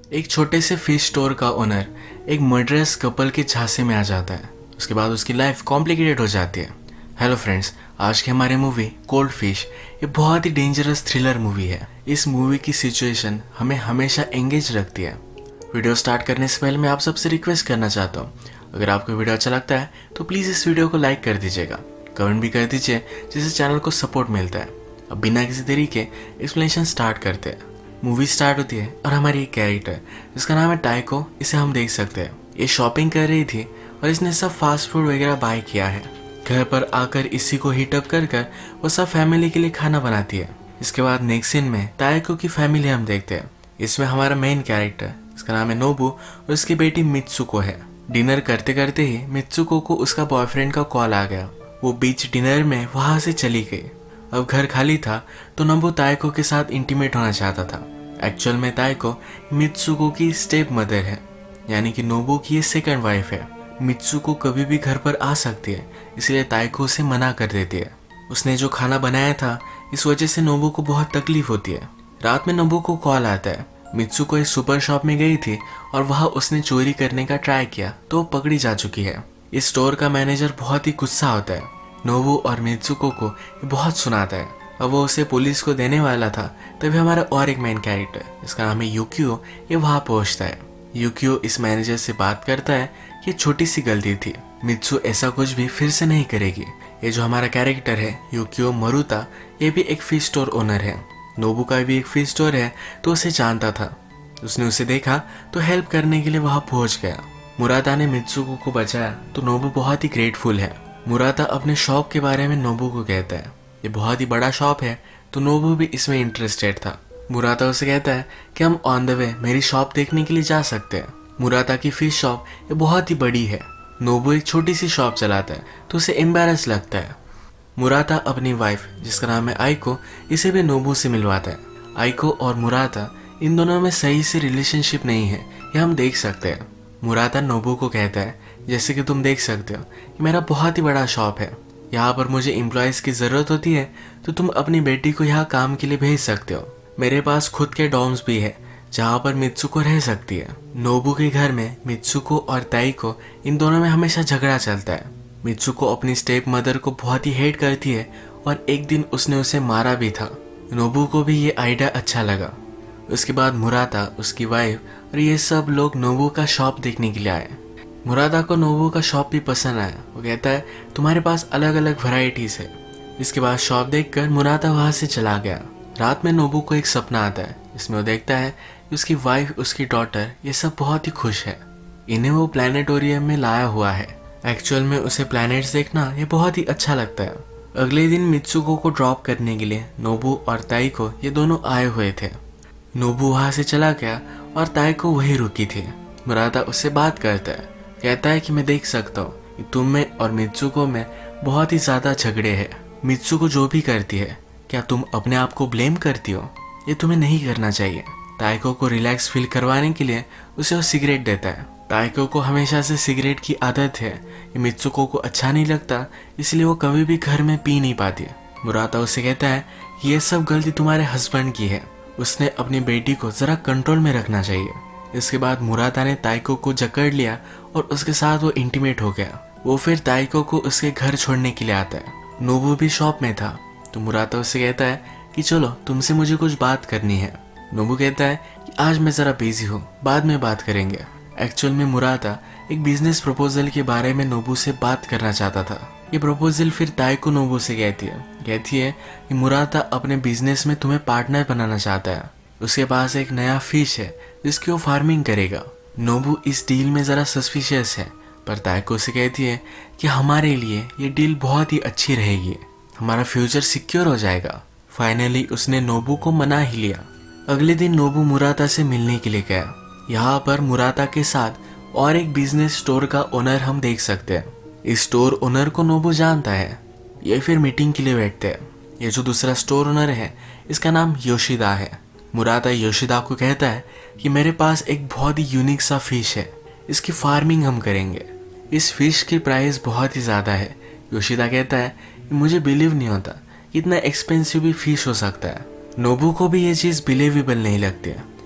एक छोटे से फिश स्टोर का ओनर एक मर्डरस कपल के झांसे में आ जाता है। उसके बाद उसकी लाइफ कॉम्प्लिकेटेड हो जाती है। हेलो फ्रेंड्स, आज की हमारी मूवी कोल्ड फिश ये बहुत ही डेंजरस थ्रिलर मूवी है। इस मूवी की सिचुएशन हमें हमेशा एंगेज रखती है। वीडियो स्टार्ट करने से पहले मैं आप सबसे रिक्वेस्ट करना चाहता हूँ, अगर आपको वीडियो अच्छा लगता है तो प्लीज़ इस वीडियो को लाइक कर दीजिएगा, कमेंट भी कर दीजिए, जिससे चैनल को सपोर्ट मिलता है। अब बिना किसी देरी के एक्सप्लेनेशन स्टार्ट करते हैं। मूवी स्टार्ट होती है और हमारी एक कैरेक्टर जिसका नाम है टाइको, इसे हम देख सकते हैं। ये शॉपिंग कर रही थी और इसने सब फास्ट फूड वगैरह बाय किया है। घर पर आकर इसी को हीट अप कर कर वो सब फैमिली के लिए खाना बनाती है। इसके बाद नेक्स्ट सीन में टाइको की फैमिली हम देखते हैं। इसमें हमारा मेन कैरेक्टर इसका नाम है नोबू और उसकी बेटी मित्सुको है। डिनर करते करते ही मित्सुको को उसका बॉयफ्रेंड का कॉल आ गया। वो बीच डिनर में वहां से चली गई। अब घर खाली था तो नोबू ताइको के साथ इंटीमेट होना चाहता था। एक्चुअल में ताइको मित्सुको की स्टेप मदर है, यानी कि नोबू की ये सेकंड वाइफ है। मित्सुको कभी भी घर पर आ सकती है, इसलिए ताइको उसे मना कर देती है। उसने जो खाना बनाया था इस वजह से नोबू को बहुत तकलीफ होती है। रात में नोबू को कॉल आता है। मित्सुको एक सुपर शॉप में गई थी और वहां उसने चोरी करने का ट्राई किया तो वो पकड़ी जा चुकी है। इस स्टोर का मैनेजर बहुत ही गुस्सा होता है। नोबू और मित्सुको को ये बहुत सुनाता है। अब वो उसे पुलिस को देने वाला था, तभी हमारा और एक मेन कैरेक्टर इसका नाम है युकियो ये वहां पहुंचता है। युकियो इस मैनेजर से बात करता है कि ये छोटी सी गलती थी, मित्सु ऐसा कुछ भी फिर से नहीं करेगी। ये जो हमारा कैरेक्टर है युकियो मरुता, ये भी एक फिश स्टोर ओनर है। नोबू का भी एक फिश स्टोर है तो उसे जानता था। उसने उसे देखा तो हेल्प करने के लिए वहां पहुंच गया। मुराता ने मित्सुको को बचाया तो नोबू बहुत ही ग्रेटफुल है। मुराता अपने शॉप के बारे में नोबू को कहता है। ये बहुत ही बड़ा शॉप है तो नोबू भी इसमें इंटरेस्टेड था। मुराता उसे कहता है कि हम ऑन द वे मेरी शॉप देखने के लिए जा सकते हैं। मुराता की फिश शॉप ये बहुत ही बड़ी है। नोबू एक छोटी सी शॉप चलाता है तो उसे एम्बैरस लगता है। मुराता अपनी वाइफ जिसका नाम है आइको, इसे भी नोबू से मिलवाता है। आइको और मुराता इन दोनों में सही से रिलेशनशिप नहीं है, ये हम देख सकते हैं। मुराता नोबू को कहता है, जैसे कि तुम देख सकते हो कि मेरा बहुत ही बड़ा शॉप है, यहाँ पर मुझे एम्प्लॉयज़ की ज़रूरत होती है तो तुम अपनी बेटी को यहाँ काम के लिए भेज सकते हो। मेरे पास खुद के डॉर्म्स भी है जहाँ पर मित्सुको रह सकती है। नोबू के घर में मित्सुको और ताइको इन दोनों में हमेशा झगड़ा चलता है। मित्सुको अपनी स्टेप मदर को बहुत ही हेट करती है और एक दिन उसने उसे मारा भी था। नोबू को भी ये आइडिया अच्छा लगा। उसके बाद मुराता, उसकी वाइफ और ये सब लोग नोबू का शॉप देखने के लिए आए। मुरादा को नोबू का शॉप भी पसंद आया। वो कहता है तुम्हारे पास अलग अलग वैरायटीज है। इसके बाद शॉप देखकर मुरादा वहां से चला गया। रात में नोबू को एक सपना आता है जिसमें वो देखता है कि उसकी वाइफ, उसकी डॉटर ये सब बहुत ही खुश है। इन्हें वो प्लानिटोरियम में लाया हुआ है। एक्चुअल में उसे प्लैनेट्स देखना ये बहुत ही अच्छा लगता है। अगले दिन मित्सुको को ड्रॉप करने के लिए नोबू और ताइको ये दोनों आए हुए थे। नोबू वहां से चला गया और ताइको वहीं रुकी थी। मुरादा उससे बात करता है, कहता है कि मैं देख सकता हूँ कि तुम में और मित्सुको में बहुत ही ज्यादा झगड़े हैं। मित्सुको जो भी करती है, क्या तुम अपने आप को ब्लेम करती हो? ये तुम्हें नहीं करना चाहिए। ताइको को रिलैक्स फील करवाने के लिए उसे वो सिगरेट देता है। ताइको को हमेशा से सिगरेट की आदत है। ये मित्सुको को अच्छा नहीं लगता, इसलिए वो कभी भी घर में पी नहीं पाती। मुराता उसे कहता है कि ये सब गलती तुम्हारे हस्बैंड की है, उसने अपनी बेटी को जरा कंट्रोल में रखना चाहिए। इसके बाद मुराता ने ताइको को जकड़ लिया और उसके साथ वो इंटीमेट हो गया। वो फिर ताइको को उसके घर छोड़ने के लिए आता है। नोबू भी शॉप में था तो मुराता उससे कहता है कि चलो तुमसे मुझे कुछ बात करनी है। नोबू कहता है कि आज मैं जरा बिजी हूँ, बाद में बात करेंगे। एक्चुअल में मुराता एक बिजनेस प्रपोजल के बारे में नोबू से बात करना चाहता था। ये प्रपोजल फिर ताइको नोबू से कहती है कि मुराता अपने बिजनेस में तुम्हें पार्टनर बनाना चाहता है। उसके पास एक नया फिश है जिसकी वो फार्मिंग करेगा। नोबू इस डील में जरा सस्पिशियस है, पर ताइको से कहती है कि हमारे लिए ये डील बहुत ही अच्छी रहेगी, हमारा फ्यूचर सिक्योर हो जाएगा। फाइनली उसने नोबू को मना ही लिया। अगले दिन नोबू मुराता से मिलने के लिए गया। यहाँ पर मुराता के साथ और एक बिजनेस स्टोर का ओनर हम देख सकते हैं। इस स्टोर ओनर को नोबू जानता है। ये फिर मीटिंग के लिए बैठते हैं। ये जो दूसरा स्टोर ओनर है इसका नाम योशिदा है। मुराता योशिदा को कहता है कि मेरे पास एक बहुत ही यूनिक सा फिश है, इसकी फार्मिंग हम करेंगे। इस फिश की प्राइस बहुत ही ज़्यादा है। योशिदा कहता है कि मुझे बिलीव नहीं होता इतना एक्सपेंसिव भी फिश हो सकता है। नोबू को भी ये चीज़ बिलीवेबल नहीं लगती है।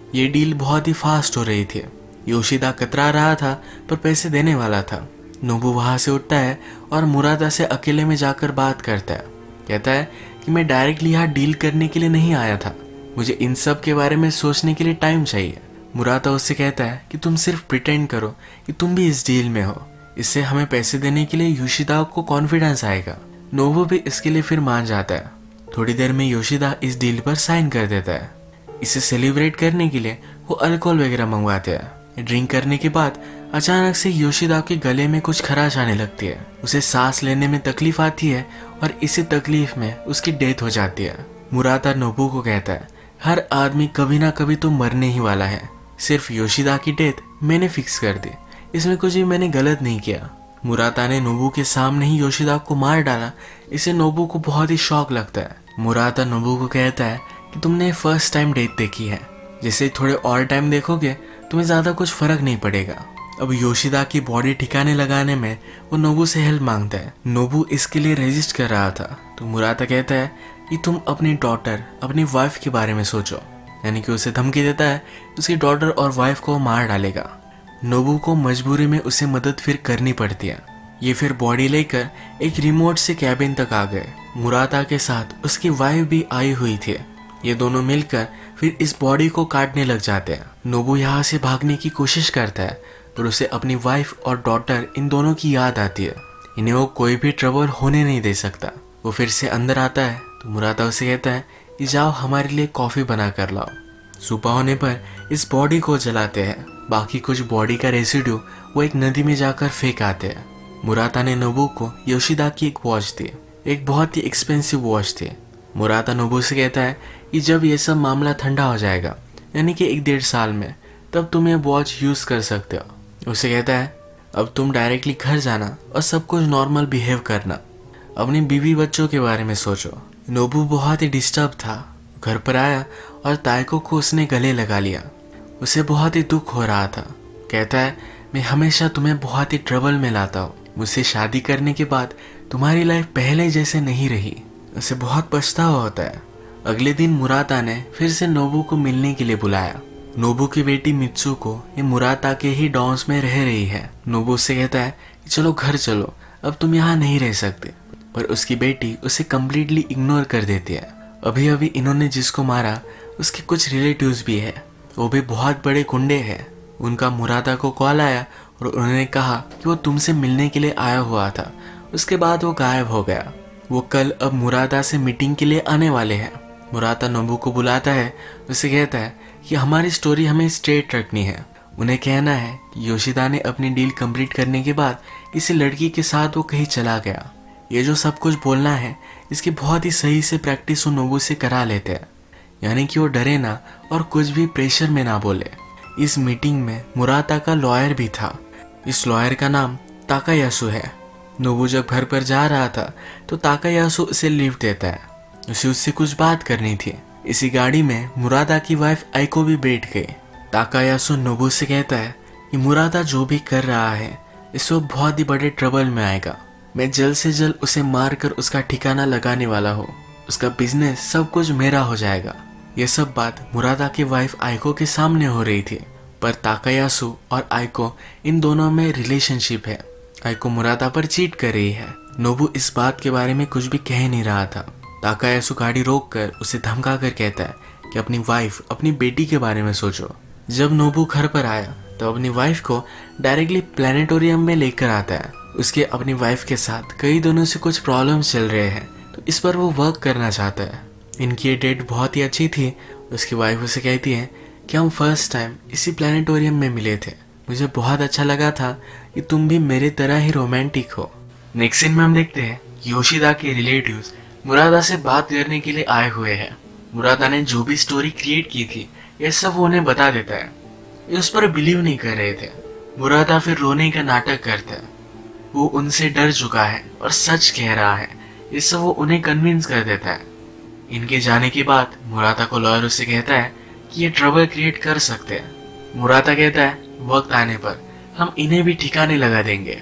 ये डील बहुत ही फास्ट हो रही थी। योशिदा कतरा रहा था पर पैसे देने वाला था। नोबू वहां से उठता है और मुरादा से अकेले में जाकर बात करता है। कहता है कि मैं डायरेक्टली यहाँ डील करने के लिए नहीं आया था, मुझे इन सब के बारे में सोचने के लिए टाइम चाहिए। मुरादा उससे कहता है कि तुम सिर्फ प्रिटेंड करो कि तुम भी इस डील में हो, इससे हमें पैसे देने के लिए योशिदा को कॉन्फिडेंस आएगा। नोबू भी इसके लिए फिर मान जाता है। थोड़ी देर में योशिदा इस डील पर साइन कर देता है। इसे सेलिब्रेट करने के लिए वो अल्कोहल वगैरह मंगवाते हैं। ड्रिंक करने के बाद अचानक से योशिदा के गले में कुछ खराश आने लगती है। उसे सांस लेने में तकलीफ आती है और इसी तकलीफ में उसकी डेथ हो जाती है। मुरादा नोबू को कहता है, हर आदमी कभी ना कभी तो मरने ही वाला है, सिर्फ योशिदा की डेथ मैंने फिक्स कर दी, इसमें कुछ भी मैंने गलत नहीं किया। मुरादा ने नोबू के सामने ही योशिदा को मार डाला। इसे नोबू को बहुत ही शौक लगता है। मुरादा नोबू को कहता है कि तुमने फर्स्ट टाइम डेथ देखी है, जैसे थोड़े और टाइम देखोगे तुम्हें ज्यादा कुछ फर्क नहीं पड़ेगा। अब योशिदा की बॉडी ठिकाने लगाने में वो नोबू से हेल्प मांगता है। नोबू इसके लिए रजिस्ट कर रहा था तो मुरादा कहता है कि तुम अपनी डॉटर, अपनी वाइफ के बारे में सोचो, यानी कि उसे धमकी देता है उसकी डॉटर और वाइफ को मार डालेगा। नोबू को मजबूरी में उसे मदद फिर करनी पड़ती है। ये फिर बॉडी लेकर एक रिमोट से कैबिन तक आ गए। मुरादा के साथ उसकी वाइफ भी आई हुई थी। ये दोनों मिलकर फिर इस बॉडी को काटने लग जाते हैं। नोबू यहाँ से भागने की कोशिश करता है पर उसे अपनी वाइफ और डॉटर इन दोनों की याद आती है। इन्हें वो कोई भी ट्रबल होने नहीं दे सकता। वो फिर से अंदर आता है तो मुरादा उसे कहता है कि जाओ हमारे लिए कॉफी बना कर लाओ। सुबह होने पर इस बॉडी को जलाते हैं। बाकी कुछ बॉडी का रेसिड्यू वो एक नदी में जाकर फेंक आते हैं। मुरादा ने नोबू को योशिदा की एक वॉच दी, एक बहुत ही एक्सपेंसिव वॉच थी। मुरादा नोबू से कहता है कि जब ये सब मामला ठंडा हो जाएगा, यानी कि 1-1.5 साल में, तब तुम ये वॉच यूज कर सकते हो। उसे कहता है अब तुम डायरेक्टली घर जाना और सब कुछ नॉर्मल बिहेव करना, अपनी बीवी बच्चों के बारे में सोचो। नोबू बहुत ही डिस्टर्ब था। घर पर आया और ताइको को उसने गले लगा लिया। उसे बहुत ही दुख हो रहा था। कहता है मैं हमेशा तुम्हें बहुत ही ट्रबल में लाता हूँ, मुझसे शादी करने के बाद तुम्हारी लाइफ पहले जैसे नहीं रही। उसे बहुत पछतावा होता है। अगले दिन मुरादा ने फिर से नोबू को मिलने के लिए बुलाया। नोबू की बेटी मित्सुको ये मुरादा के ही डॉन्स में रह रही है। नोबू उससे कहता है कि चलो घर चलो, अब तुम यहाँ नहीं रह सकते, पर उसकी बेटी उसे कम्प्लीटली इग्नोर कर देती है। अभी अभी इन्होंने जिसको मारा उसके कुछ रिलेटिव्स भी है, वो भी बहुत बड़े गुंडे हैं। उनका मुरादा को कॉल आया और उन्होंने कहा कि वो तुमसे मिलने के लिए आया हुआ था। उसके बाद वो गायब हो गया। वो कल अब मुरादा से मीटिंग के लिए आने वाले हैं। मुरादा नोबू को बुलाता है, उसे कहता है कि हमारी स्टोरी हमें स्ट्रेट रखनी है। उन्हें कहना है कि योशिदा ने अपनी डील कंप्लीट करने के बाद किसी लड़की के साथ वो कहीं चला गया। ये जो सब कुछ बोलना है इसकी बहुत ही सही से प्रैक्टिस वो नोबू से करा लेते हैं, यानी कि वो डरे ना और कुछ भी प्रेशर में ना बोले। इस मीटिंग में मुरादा का लॉयर भी था। इस लॉयर का नाम ताकायासु है। नोबू जब घर पर जा रहा था तो ताकायासु उसे लिफ्ट देता है। उसे उससे कुछ बात करनी थी। इसी गाड़ी में मुरादा की वाइफ आइको भी बैठ गई। ताकायासु नोबू से कहता है कि मुरादा जो भी कर रहा है इस वक्त बहुत ही बड़े ट्रबल में आएगा। मैं जल्द से जल्द उसे मारकर उसका ठिकाना लगाने वाला हूँ। उसका बिजनेस सब कुछ मेरा हो जाएगा। ये सब बात मुरादा की वाइफ आइको के सामने हो रही थी, पर ताकायासु और आइको इन दोनों में रिलेशनशिप है। आइको मुरादा पर चीट कर रही है। नोबू इस बात के बारे में कुछ भी कह नहीं रहा था। ताकायासु गाड़ी रोक कर उसे धमका कर कहता है कि अपनी वाइफ, अपनी बेटी के बारे में सोचो। जब नोबू घर पर आया तो अपनी वाइफ को डायरेक्टली प्लानिटोरियम में लेकर आता है। उसके अपनी वाइफ के साथ कई दिनों से कुछ प्रॉब्लम्स चल रहे हैं तो इस पर वो वर्क करना चाहता है। इनकी ये डेट बहुत ही अच्छी थी। उसकी वाइफ उसे कहती है कि हम फर्स्ट टाइम इसी प्लानिटोरियम में मिले थे, मुझे बहुत अच्छा लगा था कि तुम भी मेरे तरह ही रोमांटिक हो। नेक्स्ट सीन में हम देखते हैं योशिदा के रिलेटिव्स मुरादा से बात करने के लिए आए हुए हैं। मुरादा ने जो भी स्टोरी क्रिएट की थी ये सब वो उन्हें बता देता है। ये उस पर बिलीव नहीं कर रहे थे। मुरादा फिर रोने का नाटक करता है। वो उनसे डर चुका है और सच कह रहा है। ये सब वो उन्हें कन्विंस कर देता है। इनके जाने के बाद मुरादा को लॉयर उससे कहता है कि ये ट्रबल क्रिएट कर सकते हैं। मुरादा कहता है वक्त आने पर हम इन्हें भी ठिकाने लगा देंगे।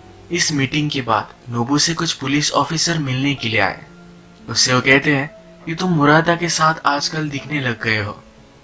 इस मीटिंग के बाद नोबू से कुछ पुलिस ऑफिसर मिलने के लिए आए। उससे वो कहते हैं कि तुम मुरादा के साथ आजकल दिखने लग गए हो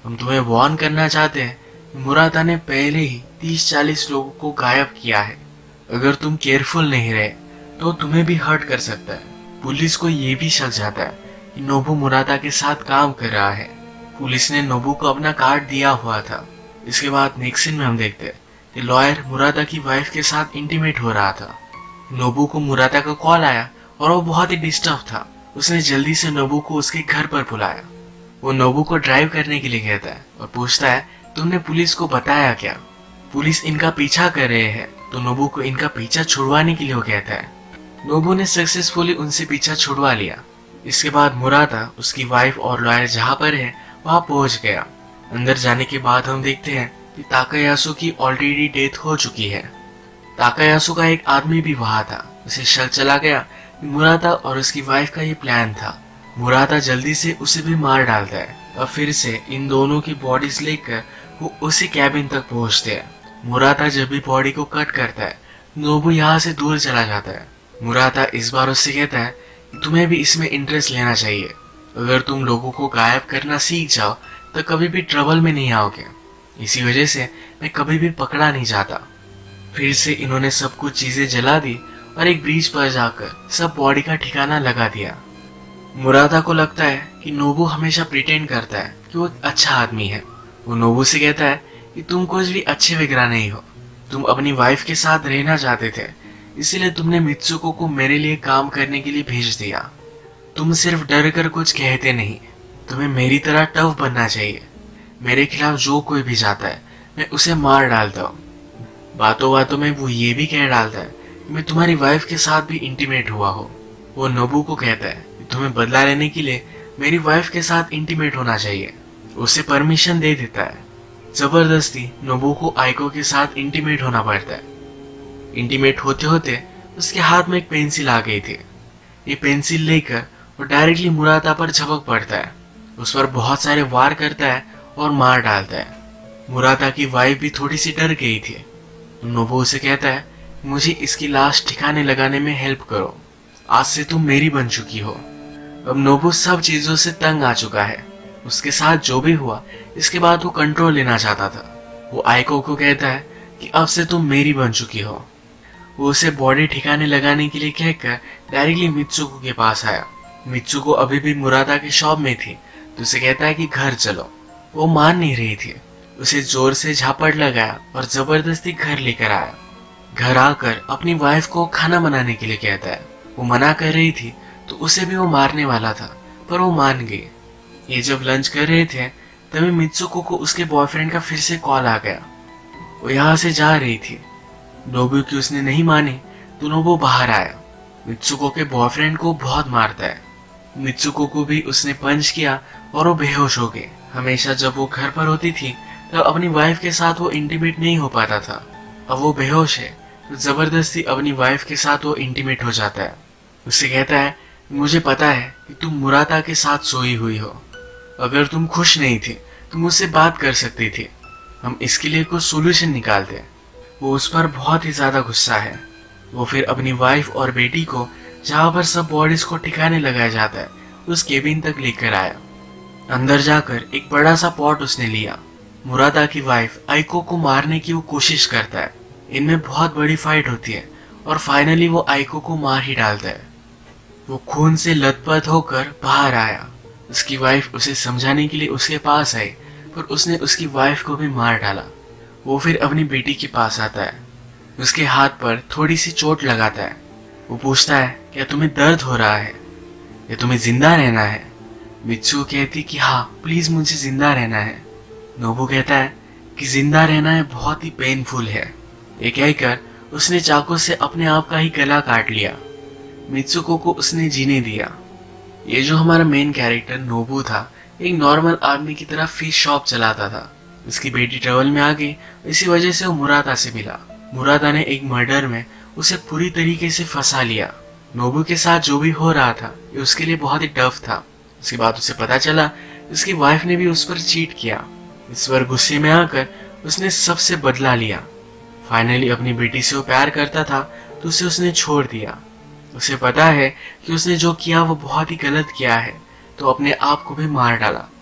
हम तुम्हें वार्न करना चाहते हैं, मुरादा ने पहले ही 30-40 लोगों को गायब किया है। अगर तुम केयरफुल नहीं रहे तो तुम्हें भी हर्ट कर सकता है। पुलिस को ये भी शक जाता है कि नोबू मुरादा के साथ काम कर रहा है। पुलिस ने नोबू को अपना कार्ड दिया हुआ था। इसके बाद नेक्स्ट सीन में हम देखते हैं कि लॉयर मुरादा की वाइफ के साथ इंटीमेट हो रहा था। नोबू को मुरादा का कॉल आया और वो बहुत ही डिस्टर्ब था। उसने जल्दी से नोबू को उसके घर पर बुलाया। वो नोबू को ड्राइव करने के लिए कहता है और पूछता है, तुमने पुलिस को बताया क्या? पुलिस इनका पीछा कर रहे हैं। तो नोबू को इनका पीछा छुड़वाने के लिए वो कहता है। नोबू ने सक्सेसफुली उनसे पीछा छुड़वा लिया। इसके बाद मुरादा, उसकी वाइफ और लॉयर जहाँ पर है वहाँ पहुँच गया। अंदर जाने के बाद हम देखते हैं कि ताकायासु की ऑलरेडी डेथ हो चुकी है। ताकायासु का एक आदमी भी वहाँ था। उसे शक चला गया कि मुरादा और उसकी वाइफ का ये प्लान था। मुरादा जल्दी से उसे भी मार डालता है और फिर से इन दोनों की बॉडीज लेकर वो उसी कैबिन तक पहुँचते हैं। मुरादा जब भी बॉडी को कट करता है, नोबू यहाँ से दूर चला जाता है। मुरादा इस बार उससे कहता है कि तुम्हें भी इसमें इंटरेस्ट लेना चाहिए। अगर तुम लोगों को गायब करना सीख जाओ तो कभी भी ट्रबल में नहीं आओगे। इसी वजह से मैं कभी भी पकड़ा नहीं जाता। फिर से इन्होंने सब कुछ चीजें जला दी और एक ब्रिज पर जाकर सब बॉडी का ठिकाना लगा दिया। मुरादा को लगता है कि नोबू हमेशा प्रिटेंड करता है कि वो अच्छा आदमी है। वो नोबू से कहता है कि तुम कुछ भी अच्छे वगैरह नहीं हो। तुम अपनी वाइफ के साथ रहना चाहते थे, इसीलिए तुमने मित्सुको को मेरे लिए काम करने के लिए भेज दिया। तुम सिर्फ डर कर कुछ कहते नहीं, तुम्हें मेरी तरह टफ बनना चाहिए। मेरे खिलाफ जो कोई भी जाता है मैं उसे मार डालता हूँ। बातों बातों में वो ये भी कह डालता है कि मैं तुम्हारी वाइफ के साथ भी इंटीमेट हुआ हो। वो नोबू को कहता है कि तुम्हें बदला लेने के लिए मेरी वाइफ के साथ इंटीमेट होना चाहिए। उसे परमिशन दे देता है। जबरदस्ती नोबू को आइको के साथ इंटीमेट होना पड़ता है। इंटीमेट होते होते उसके हाथ में एक पेंसिल आ गई थी। ये पेंसिल लेकर वो डायरेक्टली मुरादा पर झपक पड़ता है। उस पर बहुत सारे वार करता है और मार डालता है। मुरादा की वाइफ भी थोड़ी सी डर गई थी। नोबू उसे कहता है, मुझे इसकी लाश ठिकाने लगाने में हेल्प करो। आज से तुम मेरी बन चुकी हो। अब नोबू सब चीजों से तंग आ चुका है। उसके साथ जो भी हुआ, इसके बाद वो कंट्रोल लेना चाहता था। वो आइको को कहता है कि अब से तुम मेरी बन चुकी हो। वो उसे बॉडी ठिकाने लगाने के लिए कहकर डायरेक्टली मित्सुको के पास आया। मित्सुको अभी भी मुरादा की शॉप में थी तो उसे कहता है कि घर चलो। वो मान नहीं रही थी। उसे जोर से झापड़ लगाया और जबरदस्ती घर लेकर आया। घर आकर अपनी वाइफ को खाना बनाने के लिए कहता है। वो मना कर रही थी तो उसे भी वो मारने वाला था, पर वो मान गई। ये जब लंच कर रहे थे तभी मित्सुको को उसके बॉयफ्रेंड का फिर से कॉल आ गया। वो यहाँ से जा रही थी। नोबू की उसने नहीं मानी तो नोबू बाहर आया। मित्सुको के बॉयफ्रेंड को बहुत मारता है। मित्सुको को भी उसने पंच किया और वो बेहोश हो गई। हमेशा जब वो घर पर होती थी तब अपनी वाइफ के साथ वो इंटीमेट नहीं हो पाता था। अब वो बेहोश है तो जबरदस्ती अपनी वाइफ के साथ वो इंटीमेट हो जाता है। उससे कहता है, मुझे पता है कि तुम मुरादा के साथ सोई हुई हो। अगर तुम खुश नहीं थी तो मुझसे बात कर सकती थी। हम इसके लिए कुछ सोल्यूशन निकालते। वो उस पर बहुत ही ज्यादा गुस्सा है। वो फिर अपनी वाइफ और बेटी को जहाँ पर सब बॉडीज को ठिकाने लगाया जाता है उस केबिन तक लेकर आया। अंदर जाकर एक बड़ा सा पॉट उसने लिया। मुरादा की वाइफ आइको को मारने की वो कोशिश करता है। इनमें बहुत बड़ी फाइट होती है और फाइनली वो आइको को मार ही डालता है। वो खून से लथपथ होकर बाहर आया। उसकी वाइफ उसे समझाने के लिए उसके पास आई, पर उसने उसकी वाइफ को भी मार डाला। वो फिर अपनी बेटी के पास आता है। उसके हाथ पर थोड़ी सी चोट लगाता है। वो पूछता है, क्या तुम्हें दर्द हो रहा है या तुम्हें जिंदा रहना है? मित्सुको कहती कि हाँ, प्लीज मुझे जिंदा रहना है। नोबू कहता है कि जिंदा रहना है बहुत ही पेनफुल है। ये कहकर उसने चाकू से अपने आप का ही गला काट लिया। मित्सुको को उसने जीने दिया। ये जो हमारा मेन कैरेक्टर नोबू था, एक नॉर्मल आदमी की तरह फिश शॉप चलाता था। उसकी बेटी ट्रबल में आ गई, इसी वजह से वो मुरादा से मिला। मुरादा ने एक मर्डर में उसे पूरी तरीके से फंसा लिया। नोबू के साथ जो भी हो रहा था ये उसके लिए बहुत ही टफ था। उसके बाद उसे पता चला उसकी वाइफ ने भी उस पर चीट किया। इस पर गुस्से में आकर उसने सबसे बदला लिया। फाइनली अपनी बेटी से वो प्यार करता था तो उसे उसने छोड़ दिया। उसे पता है कि उसने जो किया वो बहुत ही गलत किया है, तो अपने आप को भी मार डाला।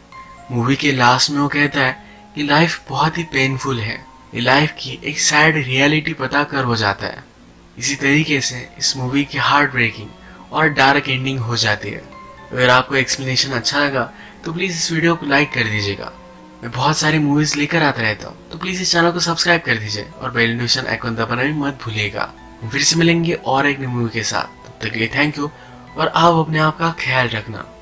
मूवी के लास्ट में वो कहता है कि लाइफ बहुत ही पेनफुल है, ये लाइफ की एक सैड रियलिटी पता कर हो जाता है। इसी तरीके से इस मूवी की हार्ट ब्रेकिंग और डार्क एंडिंग हो जाती है। अगर आपको एक्सप्लेनेशन अच्छा लगा तो प्लीज़ इस वीडियो को लाइक कर दीजिएगा। मैं बहुत सारी मूवीज लेकर आता रहता हूँ, तो प्लीज़ इस चैनल को सब्सक्राइब कर दीजिए और बेल नोटिफिकेशन आइकन दबाना भी मत भूलिएगा। फिर से मिलेंगे और एक नई मूवी के साथ, तब तक के लिए थैंक यू और आप अपने आप का ख्याल रखना।